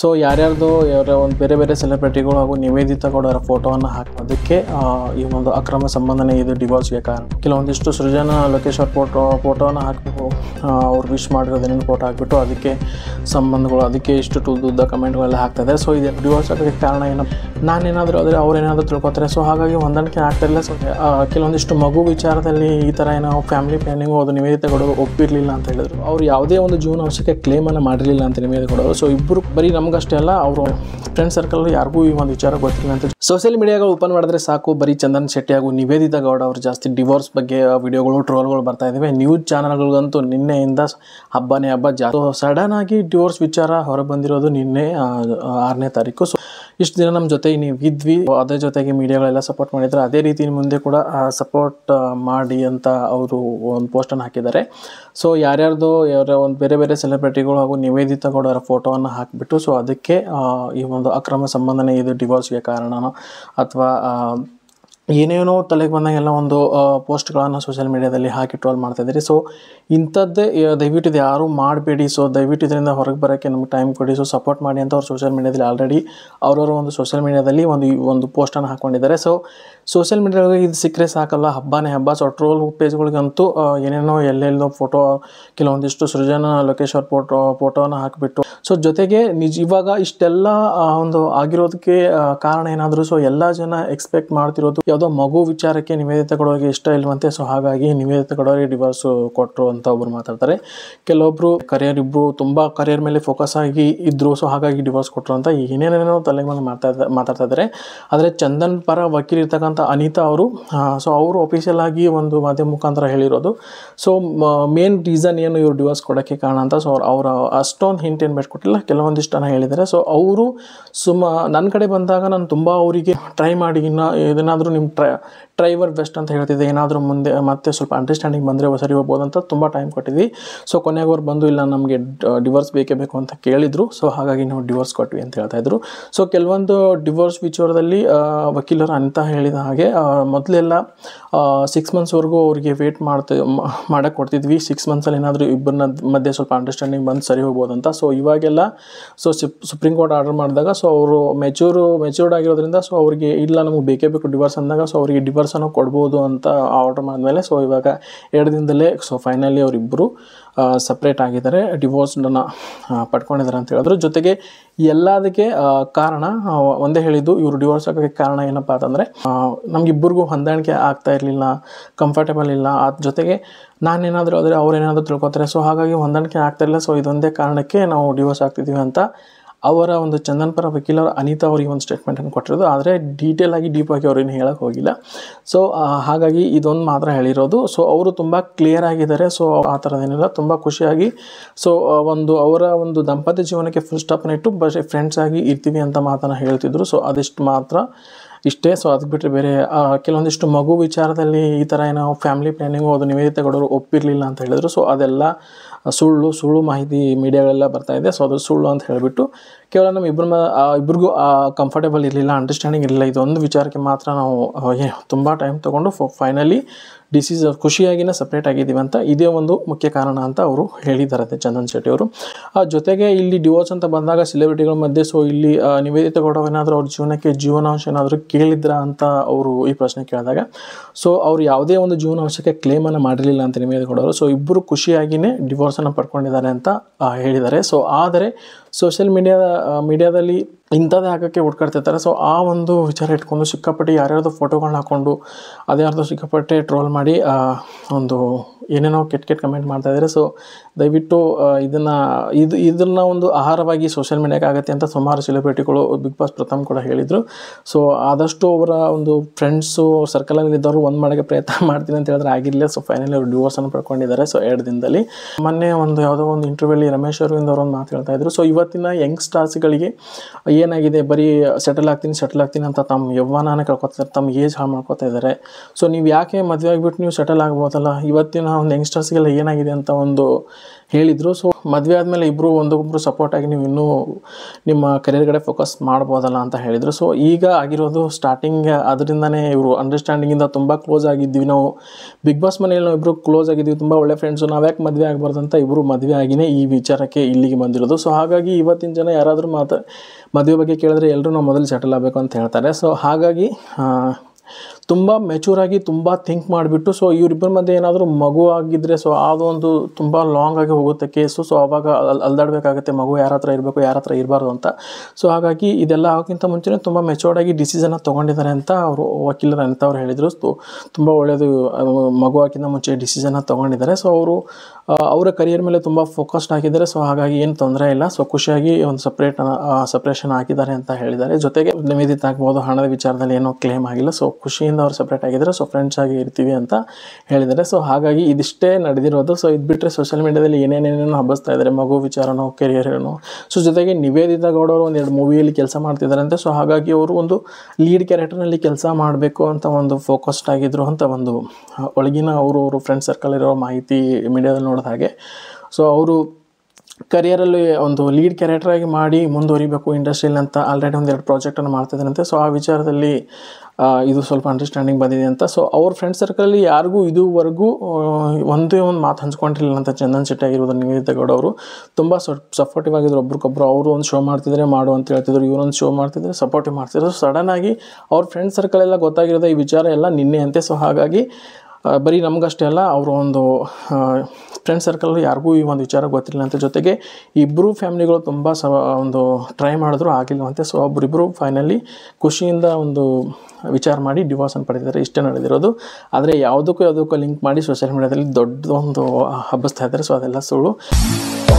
So ಯಾರ್ಯಾರ್ದು ಒಂದು ಬೇರೆ ಬೇರೆ ಸೆಲೆಬ್ರಿಟಿಗಳು ಹಾಗೂ ನಿವೇದಿತಾ ಗೌಡ ಅವರ ಫೋಟೋವನ್ನು ಹಾಕೋದಕ್ಕೆ ಈ ಒಂದು ಅಕ್ರಮ ಸಂಬಂಧನೇ ಇದು ಡಿವೋರ್ಸ್ಗೆ ಕಾರಣ. ಕೆಲವೊಂದಿಷ್ಟು ಸೃಜನಾ ಲೋಕೇಶ್ ಅವ್ರ ಫೋಟೋವನ್ನು ಹಾಕಬೇಕು, ಅವ್ರು ವಿಶ್ ಮಾಡಿರೋದೇನೇನು ಫೋಟೋ ಹಾಕಿಬಿಟ್ಟು ಅದಕ್ಕೆ ಸಂಬಂಧಗಳು ಅದಕ್ಕೆ ಇಷ್ಟು ಉದ್ದ ಕಮೆಂಟ್ಗಳೆಲ್ಲ ಹಾಕ್ತಾಯಿದ್ದಾರೆ. ಸೊ ಇದು ಡಿವೋರ್ಸ್ ಆಗೋದಕ್ಕೆ ಕಾರಣ ಏನು, ನಾನೇನಾದರೂ ಆದರೆ ಅವ್ರೇನಾದರೂ ತಿಳ್ಕೊತಾರೆ. ಸೊ ಹಾಗಾಗಿ ಹೊಂದಾಣಿಕೆ ಆಗ್ತಾಯಿಲ್ಲ. ಸೊ ಕೆಲವೊಂದಿಷ್ಟು ಮಗು ವಿಚಾರದಲ್ಲಿ ಈ ಥರ ಏನೋ ಫ್ಯಾಮಿಲಿ ಪ್ಲ್ಯಾನಿಂಗು ಅದು ನಿವೇದಿತಾ ಗೌಡ ಒಪ್ಪಿರಲಿಲ್ಲ ಅಂತ ಹೇಳಿದ್ರು. ಅವ್ರು ಯಾವುದೇ ಒಂದು ಜೀವನಾಂಶಕ್ಕೆ ಕ್ಲೇಮನ್ನು ಮಾಡಿರಲಿಲ್ಲ ಅಂತ ನಿವೇದಿತಾ ಗೌಡ ಅವರು. ಸೊ ಇಬ್ಬರು ಬರೀ ನಮಗಷ್ಟೇ ಅಲ್ಲ, ಅವರು ಫ್ರೆಂಡ್ ಸರ್ಕಲ್ ಯಾರಿಗೂ ಈ ಒಂದು ವಿಚಾರ ಗೊತ್ತಿಲ್ಲ ಅಂತ. ಸೋಷಿಯಲ್ ಮೀಡಿಯಾಗಳು ಓಪನ್ ಮಾಡಿದ್ರೆ ಸಾಕು, ಬರೀ ಚಂದನ್ ಶೆಟ್ಟಿ ಹಾಗೂ ನಿವೇದಿತಾ ಗೌಡ ಅವರು ಜಾಸ್ತಿ ಡಿವೋರ್ಸ್ ಬಗ್ಗೆ ವಿಡಿಯೋಗಳು ಟ್ರೋಲ್ಗಳು ಬರ್ತಾ ಇದ್ದಾವೆ. ನ್ಯೂಸ್ ಚಾನಲ್ಗಳಿಗಂತೂ ನಿನ್ನೆಯಿಂದ ಹಬ್ಬನೇ ಹಬ್ಬ ಜಾಸ್ತಿ. ಸಡನ್ ಆಗಿ ಡಿವೋರ್ಸ್ ವಿಚಾರ ಹೊರಗೆ ಬಂದಿರೋದು ನಿನ್ನೆ 6ನೇ ತಾರೀಕು. ಸೊ ಇಷ್ಟು ದಿನ ನಮ್ಮ ಜೊತೆ ನೀವು ಇದ್ವಿ, ಅದೇ ಜೊತೆಗೆ ಮೀಡಿಯಾಗಳೆಲ್ಲ ಸಪೋರ್ಟ್ ಮಾಡಿದ್ರೆ ಅದೇ ರೀತಿ ಮುಂದೆ ಕೂಡ ಸಪೋರ್ಟ್ ಮಾಡಿ ಅಂತ ಅವರು ಒಂದು ಪೋಸ್ಟನ್ನು ಹಾಕಿದ್ದಾರೆ. ಸೊ ಯಾರ್ಯಾರ್ದು ಒಂದು ಬೇರೆ ಬೇರೆ ಸೆಲೆಬ್ರಿಟಿಗಳು ಹಾಗೂ ನಿವೇದಿತಾ ಗೌಡ ಅವರ ಫೋಟೋವನ್ನು ಹಾಕಿಬಿಟ್ಟು ಸೊ ಅದಕ್ಕೆ ಈ ಒಂದು ಅಕ್ರಮ ಸಂಬಂಧನೇ ಇದು ಡಿವೋರ್ಸ್ಗೆ ಕಾರಣನೋ ಅಥವಾ ಏನೇನೋ ತಲೆಗೆ ಬಂದಾಗೆಲ್ಲ ಒಂದು ಪೋಸ್ಟ್ಗಳನ್ನು ಸೋಷಿಯಲ್ ಮೀಡಿಯಾದಲ್ಲಿ ಹಾಕಿ ಟ್ರೋಲ್ ಮಾಡ್ತಾಯಿದ್ದೀರಿ. ಸೊ ಇಂಥದ್ದೇ ದಯವಿಟ್ಟು ಇದು ಯಾರೂ ಮಾಡಬೇಡಿ. ಸೊ ದಯವಿಟ್ಟು ಇದರಿಂದ ಹೊರಗೆ ಬರೋಕ್ಕೆ ನಮಗೆ ಟೈಮ್ ಕೊಡಿ. ಸೊ ಸಪೋರ್ಟ್ ಮಾಡಿ ಅಂತ ಅವ್ರು ಸೋಷಿಯಲ್ ಮೀಡಿಯಾದಲ್ಲಿ ಆಲ್ರೆಡಿ ಅವರವರ ಒಂದು ಸೋಷಿಯಲ್ ಮೀಡಿಯಾದಲ್ಲಿ ಒಂದು ಪೋಸ್ಟನ್ನು ಹಾಕ್ಕೊಂಡಿದ್ದಾರೆ. ಸೊ ಸೋಷಿಯಲ್ ಮೀಡಿಯಾಗೆ ಇದು ಸಿಕ್ಕರೆ ಸಾಕಲ್ಲ, ಹಬ್ಬನೇ ಹಬ್ಬ. ಸೊ ಟ್ರೋಲ್ ಪೇಜ್ಗಳಿಗಂತೂ ಏನೇನೋ ಎಲ್ಲೆಲ್ಲೋ ಫೋಟೋ, ಕೆಲವೊಂದಿಷ್ಟು ಸೃಜನಾ ಲೋಕೇಶ್ ಅವ್ರ ಫೋಟೋವನ್ನು ಹಾಕಿಬಿಟ್ಟು ಸೊ ಜೊತೆಗೆ ಇವಾಗ ಇಷ್ಟೆಲ್ಲ ಒಂದು ಆಗಿರೋದಕ್ಕೆ ಕಾರಣ ಏನಾದರೂ, ಸೊ ಎಲ್ಲ ಜನ ಎಕ್ಸ್ಪೆಕ್ಟ್ ಮಾಡ್ತಿರೋದು ಯಾವುದೋ ಮಗು ವಿಚಾರಕ್ಕೆ ನಿವೇದಿತಾ ಗೌಡರಿಗೆ ಇಷ್ಟ ಇಲ್ವಂತೆ. ಸೊ ಹಾಗಾಗಿ ನಿವೇದಿತಾ ಗೌಡರಿಗೆ ಡಿವೋರ್ಸ್ ಕೊಟ್ಟರು ಅಂತ ಒಬ್ಬರು ಮಾತಾಡ್ತಾರೆ. ಕೆಲವೊಬ್ಬರು ಇಬ್ಬರು ತುಂಬ ಕರಿಯರ್ ಮೇಲೆ ಫೋಕಸ್ ಆಗಿ ಇದ್ದರು, ಸೊ ಹಾಗಾಗಿ ಡಿವೋರ್ಸ್ ಕೊಟ್ಟರು ಅಂತ ಏನೇನೇನೋ ತಲೆಗೆ ಬಂದು ಮಾತಾಡ್ತಾ ಇದ್ದಾರೆ. ಆದರೆ ಚಂದನ್ ಪರ ವಕೀಲ ಇರ್ತಕ್ಕಂಥ ಅನಿತಾ ಅವರು, ಸೊ ಅವರು ಅಫಿಷಿಯಲ್ ಆಗಿ ಒಂದು ಮಾಧ್ಯಮ ಮುಖಾಂತರ ಹೇಳಿರೋದು. ಸೊ ಮೇನ್ ರೀಸನ್ ಏನು ಇವರು ಡಿವೋರ್ಸ್ ಕೊಡೋಕ್ಕೆ ಕಾರಣ ಅಂತ. ಸೊ ಅವರು ಅಷ್ಟೊಂದು ಹಿಂಟ್ ಏನು ಬಿಟ್ಕೊಟ್ಟಿಲ್ಲ, ಕೆಲವೊಂದಿಷ್ಟನ್ನು ಹೇಳಿದ್ದಾರೆ. ಸೊ ಅವರು ನನ್ನ ಕಡೆ ಬಂದಾಗ ನಾನು ತುಂಬ ಅವರಿಗೆ ಟ್ರೈ ಮಾಡಿ ಇನ್ನು ಏನಾದರೂ ನಿಮ್ಮ ಟ್ರೈವರ್ ಬೆಸ್ಟ್ ಅಂತ ಹೇಳ್ತಿದ್ದೆ, ಏನಾದರೂ ಮುಂದೆ ಮತ್ತೆ ಸ್ವಲ್ಪ ಅಂಡರ್ಸ್ಟ್ಯಾಂಡಿಂಗ್ ಬಂದರೆ ಸರಿ ಹೋಗ್ಬೋದು ಅಂತ ತುಂಬ ಟೈಮ್ ಕೊಟ್ಟಿದ್ವಿ. ಸೊ ಕೊನೆಗೆ ಅವ್ರು ಬಂದು ಇಲ್ಲ ನಮಗೆ ಡಿವೋರ್ಸ್ ಬೇಕೇ ಬೇಕು ಅಂತ ಕೇಳಿದರು. ಸೊ ಹಾಗಾಗಿ ನಾವು ಡಿವೋರ್ಸ್ ಕೊಟ್ವಿ ಅಂತ ಹೇಳ್ತಾಯಿದ್ರು. ಸೊ ಕೆಲವೊಂದು ಡಿವೋರ್ಸ್ ವಿಚಾರದಲ್ಲಿ ವಕೀಲರು ಅಂತ ಹೇಳಿದ ಹಾಗೆ ಮೊದಲೆಲ್ಲ 6 ಮಂತ್ಸ್ವರೆಗೂ ಅವರಿಗೆ ವೇಟ್ ಮಾಡೋಕ್ಕೆ ಕೊಡ್ತಿದ್ವಿ. 6 ಮಂತ್ಸಲ್ಲಿ ಏನಾದರೂ ಇಬ್ಬರನ್ನ ಮಧ್ಯೆ ಸ್ವಲ್ಪ ಅಂಡರ್ಸ್ಟ್ಯಾಂಡಿಂಗ್ ಬಂದು ಸರಿ ಹೋಗ್ಬೋದು ಅಂತ. ಸೊ ಇವಾಗೆಲ್ಲ ಸೊ ಸುಪ್ರೀಂ ಕೋರ್ಟ್ ಆರ್ಡರ್ ಮಾಡಿದಾಗ ಸೊ ಅವರು ಮೆಚ್ಯೂರ್ಡ್ ಆಗಿರೋದ್ರಿಂದ ಸೊ ಅವರಿಗೆ ಇಲ್ಲ ನಮಗೆ ಬೇಕೇ ಬೇಕು ಡಿವೋರ್ಸ್ ಅಂದಾಗ ಸೊ ಅವರಿಗೆ ಡಿವೋರ್ಸನ್ನು ಕೊಡ್ಬೋದು ಅಂತ ಆರ್ಡರ್ ಮಾಡಿದ್ಮೇಲೆ ಸೊ ಇವಾಗ 2 ದಿನದಲ್ಲೇ ಸೊ ಫೈನಲಿ ಅವರಿಬ್ಬರು ಸಪ್ರೇಟ್ ಆಗಿದ್ದಾರೆ, ಡಿವೋರ್ಸ್ಡನ್ನು ಪಡ್ಕೊಂಡಿದ್ದಾರೆ ಅಂತ ಹೇಳಿದ್ರು. ಜೊತೆಗೆ ಎಲ್ಲದಕ್ಕೆ ಕಾರಣ ಒಂದೇ ಹೇಳಿದ್ದು, ಇವರು ಡಿವೋರ್ಸ್ ಆಗೋಕ್ಕೆ ಕಾರಣ ಏನಪ್ಪ ಅಂತಂದರೆ ನಮಗಿಬ್ಬರಿಗೂ ಹೊಂದಾಣಿಕೆ ಆಗ್ತಾ ಇರಲಿಲ್ಲ, ಕಂಫರ್ಟೇಬಲ್ ಇಲ್ಲ. ಅದ್ರ ಜೊತೆಗೆ ನಾನೇನಾದರೂ ಆದರೆ ಅವ್ರೇನಾದರೂ ತಿಳ್ಕೊತಾರೆ. ಸೊ ಹಾಗಾಗಿ ಹೊಂದಾಣಿಕೆ ಆಗ್ತಾ ಇಲ್ಲ. ಸೊ ಇದೊಂದೇ ಕಾರಣಕ್ಕೆ ನಾವು ಡಿವೋರ್ಸ್ ಆಗ್ತಿದ್ದೀವಿ ಅಂತ ಅವರ ಒಂದು ಚಂದನ್ ಪರ ವಕೀಲರು ಅನಿತಾ ಅವರಿಗೆ ಒಂದು ಸ್ಟೇಟ್ಮೆಂಟನ್ನು ಕೊಟ್ಟಿರೋದು. ಆದರೆ ಡೀಪಾಗಿ ಅವ್ರೇನು ಹೇಳೋಕ್ಕೆ ಹೋಗಿಲ್ಲ. ಸೊ ಹಾಗಾಗಿ ಇದೊಂದು ಮಾತ್ರ ಹೇಳಿರೋದು. ಸೊ ಅವರು ತುಂಬ ಕ್ಲಿಯರ್ ಆಗಿದ್ದಾರೆ. ಸೊ ಆ ಥರದ್ದೇನಿಲ್ಲ, ತುಂಬ ಖುಷಿಯಾಗಿ ಸೊ ಅವರ ಒಂದು ದಾಂಪತ್ಯ ಜೀವನಕ್ಕೆ ಫುಲ್ ಸ್ಟಾಪನ್ನು ಇಟ್ಟು ಬರೀ ಫ್ರೆಂಡ್ಸ್ ಆಗಿ ಇರ್ತೀವಿ ಅಂತ ಮಾತನ್ನು ಹೇಳ್ತಿದ್ರು. ಸೊ ಅದಿಷ್ಟು ಮಾತ್ರ ಇಷ್ಟೇ. ಸೊ ಅದಕ್ಕೆ ಬಿಟ್ಟರೆ ಬೇರೆ ಕೆಲವೊಂದಿಷ್ಟು ಮಗು ವಿಚಾರದಲ್ಲಿ ಈ ಥರ ಏನೋ ಫ್ಯಾಮಿಲಿ ಪ್ಲ್ಯಾನಿಂಗು ಅದು ನಿವೇದಿತಾ ಗೌಡರು ಒಪ್ಪಿರಲಿಲ್ಲ ಅಂತ ಹೇಳಿದ್ರು. ಸೊ ಅದೆಲ್ಲ ಸುಳ್ಳು ಮಾಹಿತಿ ಮೀಡಿಯಾಗಳೆಲ್ಲ ಬರ್ತಾಯಿದೆ. ಸೊ ಅದು ಸುಳ್ಳು ಅಂತ ಹೇಳಿಬಿಟ್ಟು ಕೇವಲ ನಮ್ಮ ಇಬ್ಬರಿಗೂ ಕಂಫರ್ಟೇಬಲ್ ಇರಲಿಲ್ಲ, ಅಂಡರ್ಸ್ಟ್ಯಾಂಡಿಂಗ್ ಇರಲಿಲ್ಲ. ಇದೊಂದು ವಿಚಾರಕ್ಕೆ ಮಾತ್ರ ನಾವು ತುಂಬ ಟೈಮ್ ತೊಗೊಂಡು ಫೈನಲಿ ಖುಷಿಯಾಗಿನೇ ಸಪ್ರೇಟ್ ಆಗಿದ್ದೀವಿ ಅಂತ ಇದೇ ಒಂದು ಮುಖ್ಯ ಕಾರಣ ಅಂತ ಅವರು ಹೇಳಿದ್ದಾರೆ ಚಂದನ್ ಶೆಟ್ಟಿ ಅವರು. ಜೊತೆಗೆ ಇಲ್ಲಿ ಡಿವೋರ್ಸ್ ಅಂತ ಬಂದಾಗ ಸೆಲೆಬ್ರಿಟಿಗಳ ಮಧ್ಯೆ ಸೊ ಇಲ್ಲಿ ನಿವೇದಿತಾ ಗೌಡ ಏನಾದರೂ ಅವ್ರ ಜೀವನಕ್ಕೆ ಜೀವನಾಂಶ ಏನಾದರೂ ಕೇಳಿದ್ರಾ ಅಂತ ಅವರು ಈ ಪ್ರಶ್ನೆ ಕೇಳಿದಾಗ ಸೊ ಅವ್ರು ಯಾವುದೇ ಒಂದು ಜೀವನಾಂಶಕ್ಕೆ ಕ್ಲೇಮನ್ನು ಮಾಡಿರಲಿಲ್ಲ ಅಂತ ನಿವೇದಿತಾ ಗೌಡ ಅವರು. ಸೊ ಇಬ್ಬರು ಖುಷಿಯಾಗಿಯೇ ಡಿವೋರ್ಸನ್ನು ಪಡ್ಕೊಂಡಿದ್ದಾರೆ ಅಂತ ಹೇಳಿದ್ದಾರೆ. ಸೊ ಆದರೆ ಸೋಷಿಯಲ್ ಮೀಡಿಯಾದಲ್ಲಿ ಇಂಥದ್ದೇ ಹಾಕೋಕ್ಕೆ ಹುಡ್ಕಾಡ್ತಿರ್ತಾರೆ. ಸೊ ಆ ಒಂದು ವಿಚಾರ ಇಟ್ಕೊಂಡು ಸಿಕ್ಕಾಪಟ್ಟೆ ಯಾರ್ಯಾರ್ದು ಫೋಟೋಗಳನ್ನ ಹಾಕ್ಕೊಂಡು ಅದ್ಯಾರ್ದು ಸಿಕ್ಕಾಪಟ್ಟೆ ಟ್ರೋಲ್ ಮಾಡಿ ಒಂದು ಏನೇನೋ ಕೆಟ್ಟ ಕಮೆಂಟ್ ಮಾಡ್ತಾಯಿದ್ದಾರೆ. ಸೊ ದಯವಿಟ್ಟು ಇದನ್ನು ಒಂದು ಆಹಾರವಾಗಿ ಸೋಷಿಯಲ್ ಮೀಡಿಯಾಗೆ ಆಗುತ್ತೆ ಅಂತ ಸುಮಾರು ಸೆಲೆಬ್ರಿಟಿಗಳು ಬಿಗ್ ಬಾಸ್ ಪ್ರಥಮ್ ಕೂಡ ಹೇಳಿದರು. ಸೊ ಆದಷ್ಟು ಅವರ ಒಂದು ಫ್ರೆಂಡ್ಸು ಸರ್ಕಲಲ್ಲಿ ಇದ್ದವರು ಒಂದು ಮಾಡೋಕ್ಕೆ ಪ್ರಯತ್ನ ಮಾಡ್ತೀನಿ ಅಂತ ಹೇಳಿದ್ರೆ ಆಗಿರಲಿಲ್ಲ. ಸೊ ಫೈನಲಿ ಅವರು ಡಿವೋರ್ಸನ್ನು ಪಡ್ಕೊಂಡಿದ್ದಾರೆ. ಸೊ 2 ದಿನದಲ್ಲಿ ಮೊನ್ನೆ ಯಾವುದೋ ಒಂದು ಇಂಟರ್ವ್ಯೂಲಿ ರಮೇಶ್ ಅರವಿಂದ್ ಅವರು ಒಂದು ಮಾತು ಹೇಳ್ತಾಯಿದ್ರು. ಸೊ ಇವತ್ತಿನ ಯಂಗ್ಸ್ಟರ್ಸ್ಗಳಿಗೆ ಏನಾಗಿದೆ ಬರೀ ಸೆಟಲ್ ಆಗ್ತೀನಿ ಅಂತ ತಮ್ಮ ಯೌವನನ ಕಳ್ಕೊತಾರೆ, ತಮ್ಮ ಏಜ್ ಹಾಳು ಮಾಡ್ಕೊತಾ ಇದ್ದಾರೆ. ಸೊ ನೀವು ಯಾಕೆ ಮದುವೆ ಆಗಿಬಿಟ್ಟು ನೀವು ಸೆಟಲ್ ಆಗ್ಬೋದಲ್ಲ, ಇವತ್ತಿನ ಒಂದು ಯಂಗ್ಸ್ಟರ್ಸ್ಗೆಲ್ಲ ಏನಾಗಿದೆ ಅಂತ ಒಂದು ಹೇಳಿದರು. ಸೊ ಮದುವೆ ಆದಮೇಲೆ ಇಬ್ಬರು ಒಂದೊಬ್ಬರು ಸಪೋರ್ಟಾಗಿ ನೀವು ಇನ್ನೂ ನಿಮ್ಮ ಕರಿಯರ್ ಕಡೆ ಫೋಕಸ್ ಮಾಡ್ಬೋದಲ್ಲ ಅಂತ ಹೇಳಿದರು. ಸೊ ಈಗ ಆಗಿರೋದು ಸ್ಟಾರ್ಟಿಂಗ್ ಅದರಿಂದನೇ ಇವರು ಅಂಡರ್ಸ್ಟ್ಯಾಂಡಿಂಗಿಂದ ತುಂಬ ಕ್ಲೋಸ್ ಆಗಿದ್ದೀವಿ ನಾವು. ಬಿಗ್ ಬಾಸ್ ಮನೆಯಲ್ಲಿ ನಾವು ಇಬ್ಬರು ಕ್ಲೋಸ್ ಆಗಿದ್ದೀವಿ, ತುಂಬ ಒಳ್ಳೆ ಫ್ರೆಂಡ್ಸು, ನಾವು ಯಾಕೆ ಮದುವೆ ಆಗಬಾರ್ದು ಅಂತ ಇಬ್ಬರು ಮದುವೆ ಆಗಿನೇ ಈ ವಿಚಾರಕ್ಕೆ ಇಲ್ಲಿಗೆ ಬಂದಿರೋದು. ಸೊ ಹಾಗಾಗಿ ಇವತ್ತಿನ ಜನ ಯಾರಾದರೂ ಮದುವೆ ಬಗ್ಗೆ ಕೇಳಿದ್ರೆ ಎಲ್ಲರೂ ನಾವು ಮೊದಲು ಸೆಟಲ್ ಆಗಬೇಕು ಅಂತ ಹೇಳ್ತಾರೆ. ಸೊ ಹಾಗಾಗಿ ತುಂಬ ಮೆಚೂರಾಗಿ ತುಂಬ ಥಿಂಕ್ ಮಾಡಿಬಿಟ್ಟು, ಸೊ ಇವರಿಬ್ಬರ ಮಧ್ಯೆ ಏನಾದರೂ ಮಗು ಆಗಿದ್ದರೆ ಸೊ ಅದೊಂದು ತುಂಬ ಲಾಂಗ್ ಆಗಿ ಹೋಗುತ್ತೆ ಕೇಸು. ಸೊ ಆವಾಗ ಅಲ್ದಾಡಬೇಕಾಗುತ್ತೆ, ಮಗು ಯಾರ ಹತ್ರ ಇರಬೇಕು ಯಾರ ಹತ್ರ ಇರಬಾರ್ದು ಅಂತ. ಸೊ ಹಾಗಾಗಿ ಇದೆಲ್ಲ ಆಗೋಕ್ಕಿಂತ ಮುಂಚೆನೇ ತುಂಬ ಮೆಚೂರ್ಡಾಗಿ ಡಿಸಿಷನ್ನ ತೊಗೊಂಡಿದ್ದಾರೆ ಅಂತ ಅವರು ವಕೀಲರು ಅಂತವ್ರು ಹೇಳಿದರು. ಸೊ ತುಂಬ ಒಳ್ಳೆಯದು, ಮಗು ಹಾಕಿಂತ ಮುಂಚೆ ಡಿಸಿಷನ್ನ ತೊಗೊಂಡಿದ್ದಾರೆ. ಸೊ ಅವರು ಅವರ ಕರಿಯರ್ ಮೇಲೆ ತುಂಬ ಫೋಕಸ್ಡ್ ಆಗಿದ್ದಾರೆ. ಸೊ ಹಾಗಾಗಿ ಏನು ತೊಂದರೆ ಇಲ್ಲ. ಸೊ ಖುಷಿಯಾಗಿ ಒಂದು ಸಪ್ರೇಷನ್ ಹಾಕಿದ್ದಾರೆ ಅಂತ ಹೇಳಿದ್ದಾರೆ. ಜೊತೆಗೆ ನಿವೇದಿತ ಆಗ್ಬೋದು, ಹಣದ ವಿಚಾರದಲ್ಲಿ ಏನೋ ಕ್ಲೇಮ್ ಆಗಿಲ್ಲ. ಸೊ ಖುಷಿಯಿಂದ ಅವ್ರು ಸಪ್ರೇಟ್ ಆಗಿದ್ದಾರೆ. ಸೊ ಫ್ರೆಂಡ್ಸ್ ಆಗಿ ಇರ್ತೀವಿ ಅಂತ ಹೇಳಿದ್ದಾರೆ. ಸೊ ಹಾಗಾಗಿ ಇದಿಷ್ಟೇ ನಡೆದಿರೋದು. ಸೊ ಇದು ಬಿಟ್ಟರೆ ಸೋಷಿಯಲ್ ಮೀಡಿಯಾದಲ್ಲಿ ಏನೇನೇನೇನೋ ಹಬ್ಬಿಸ್ತಾ ಇದ್ದಾರೆ, ಮಗು ವಿಚಾರನೋ ಕೆರಿಯರೇನೋ. ಸೊ ಜೊತೆಗೆ ನಿವೇದಿತ ಗೌಡ ಅವರು ಒಂದೆರಡು ಮೂವಿಯಲ್ಲಿ ಕೆಲಸ ಮಾಡ್ತಿದ್ದಾರಂತೆ. ಸೊ ಹಾಗಾಗಿ ಅವರು ಒಂದು ಲೀಡ್ ಕ್ಯಾರೆಕ್ಟರ್ನಲ್ಲಿ ಕೆಲಸ ಮಾಡಬೇಕು ಅಂತ ಒಂದು ಫೋಕಸ್ಡ್ ಆಗಿದ್ರು ಅಂತ ಒಂದು ಒಳಗಿನ ಅವರು ಫ್ರೆಂಡ್ ಸರ್ಕಲ್ ಇರೋ ಮಾಹಿತಿ ಮೀಡಿಯಾದಲ್ಲಿ ನೋಡಿದ ಹಾಗೆ. ಸೊ ಅವರು ಕರಿಯರಲ್ಲಿ ಒಂದು ಲೀಡ್ ಕ್ಯಾರೆಕ್ಟರಾಗಿ ಮಾಡಿ ಮುಂದುವರಿಬೇಕು ಇಂಡಸ್ಟ್ರಿಯಲ್ಲಿ ಅಂತ ಆಲ್ರೆಡಿ ಒಂದೆರಡು ಪ್ರಾಜೆಕ್ಟನ್ನು ಮಾಡ್ತಿದ್ದಾರಂತೆ. ಸೊ ಆ ವಿಚಾರದಲ್ಲಿ ಇದು ಸ್ವಲ್ಪ ಅಂಡರ್ಸ್ಟ್ಯಾಂಡಿಂಗ್ ಬಂದಿದೆ ಅಂತ. ಸೊ ಅವ್ರ ಫ್ರೆಂಡ್ ಸರ್ಕಲಲ್ಲಿ ಯಾರಿಗೂ ಇದುವರೆಗೂ ಒಂದೇ ಒಂದು ಮಾತು ಹಂಚ್ಕೊಂಡಿರಲಿಲ್ಲ ಅಂತ. ಚಂದನ್ ಶೆಟ್ಟಿ ಆಗಿರೋದು, ನಿವೇದಿತ ಗೌಡ ಅವರು ತುಂಬ ಸಪೋರ್ಟಿವ್ ಆಗಿದ್ರು ಒಬ್ರಿಗೊಬ್ರು. ಅವರು ಒಂದು ಶೋ ಮಾಡ್ತಿದ್ರೆ ಮಾಡು ಅಂತ ಹೇಳ್ತಿದ್ರು, ಇವರೊಂದು ಶೋ ಮಾಡ್ತಿದ್ರೆ ಸಪೋರ್ಟಿವ್ ಮಾಡ್ತಿದ್ರು. ಸಡನ್ನಾಗಿ ಅವ್ರ ಫ್ರೆಂಡ್ ಸರ್ಕಲೆಲ್ಲ ಗೊತ್ತಾಗಿರೋದು ಈ ವಿಚಾರ ಎಲ್ಲ ನಿನ್ನೆ ಅಂತೆ. ಸೊ ಹಾಗಾಗಿ ಬರೀ ನಮಗಷ್ಟೇ ಅಲ್ಲ, ಅವರು ಒಂದು ಫ್ರೆಂಡ್ ಸರ್ಕಲ್ ಯಾರಿಗೂ ಈ ಒಂದು ವಿಚಾರ ಗೊತ್ತಿಲ್ಲ ಅಂತ. ಜೊತೆಗೆ ಇಬ್ಬರು ಫ್ಯಾಮಿಲಿಗಳು ತುಂಬ ಒಂದು ಟ್ರೈ ಮಾಡಿದ್ರು ಆಗಿಲ್ವಂತೆ. ಸೊ ಒಬ್ಬರಿಬ್ಬರು ಫೈನಲಿ ಖುಷಿಯಿಂದ ಒಂದು ವಿಚಾರ ಮಾಡಿ ಡಿವೋರ್ಸನ್ನು ಪಡೆದಿದ್ದಾರೆ. ಇಷ್ಟೇ ನಡೆದಿರೋದು. ಆದರೆ ಯಾವುದಕ್ಕೂ ಲಿಂಕ್ ಮಾಡಿ ಸೋಷಿಯಲ್ ಮೀಡಿಯಾದಲ್ಲಿ ದೊಡ್ಡದೊಂದು ಹಬ್ಬಿಸ್ತಾ ಇದ್ದಾರೆ. ಸೊ ಅದೆಲ್ಲ ಸುಳ್ಳು.